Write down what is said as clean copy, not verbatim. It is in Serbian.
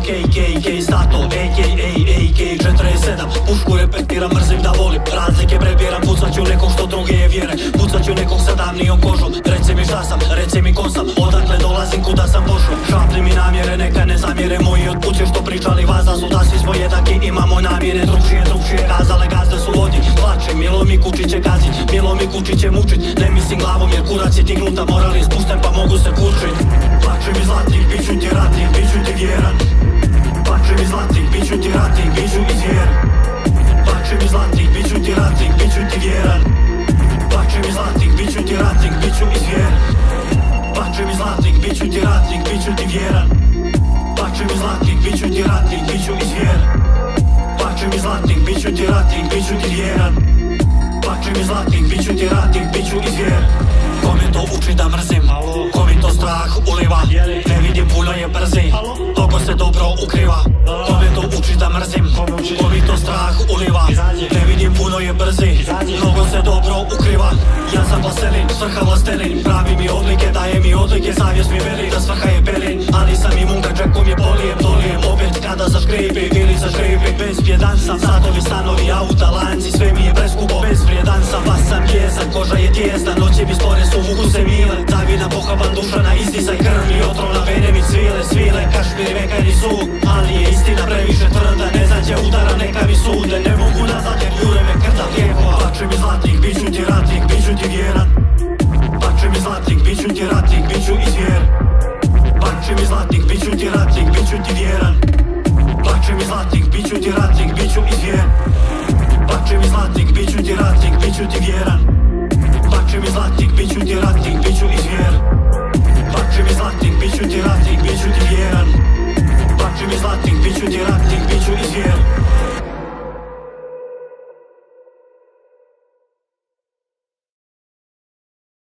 KKK stato AK 47 pušku repetiram, mrzim da volim razlike prebiram, pucat ću nekom što druge je vjere, pucat ću nekom sa tamnijom kožom. Reci mi šta sam, reci mi ko sam, odakle dolazim, kuda sam pošao. Šapli mi namjere, neka ne zamjere moji od kuće što pričali vas da su, da svi smo jednaki, imamo namjere drugšije kazale, gazde su vodi. Plačem, milo mi kući će kazit, milo mi kući će mučit, ne mislim glavom jer kurac je dignuta, moral je spušten pa mogu se kurčit. Plače mi zlatnik, biću ti ratnik, biću ti vjeran. Plače mi zlatnik, biću ti ratnik, biću izvjer. Plače mi zlatnik, biću ti ratnik, biću ti vjeran. Plače mi zlatnik, biću ti ratnik, biću izvjer. Plače mi zlatnik, biću ti ratnik, biću ti vjeran. Plače mi zlatnik, biću ti ratnik, biću izvjer. Plače mi zlatnik, biću ti ratnik, biću ti vjeran. Plače mi zlatnik, biću ti ratnik, biću izvjer. Ko me to uči da mrzim, ko mi to strah uliva, ne vidim puno je brzi, togo se dobro ukriva. Ko me to uči da mrzim, ko mi to strah uliva, ne vidim puno je brzi, mnogo se dobro ukriva. Ja sam plastelin, svrha vlastelin, pravi mi odlike, daje mi odlike, savjest mi veli da svrha je pelin. Ali sam i munka, džekom je polijem, dolijem opet kada zaškripi, ili zaškripi. Bezvrijedan sam, satovi, stanovi, auta, lanci, sve mi je preskupo. Bezvrijedan sam, vas sam jesan, koža je tijesna, noći mi stvore su vuku se mile. Zavina pohaban duša na izdisaj, krv mi otrona, vene mi svile, kašmir vekani su. Ali je istina previše tvrda, ne zađe udara, neka mi sude, ne mogu nazad jer jure me krta lijekova. Plače mi zlatnik, biću ti ratnik, biću ti vjeran. Plače mi zlatnik, biću ti ratnik, biću izvjer. Plače mi zlatnik, biću ti ratnik, biću ti vjeran. Plače mi zlatnik, biću ti ratnik, biću izvjer. Plače mi zlatnik, biću ti ratnik, biću ti vjeran. Plače mi zlatnik,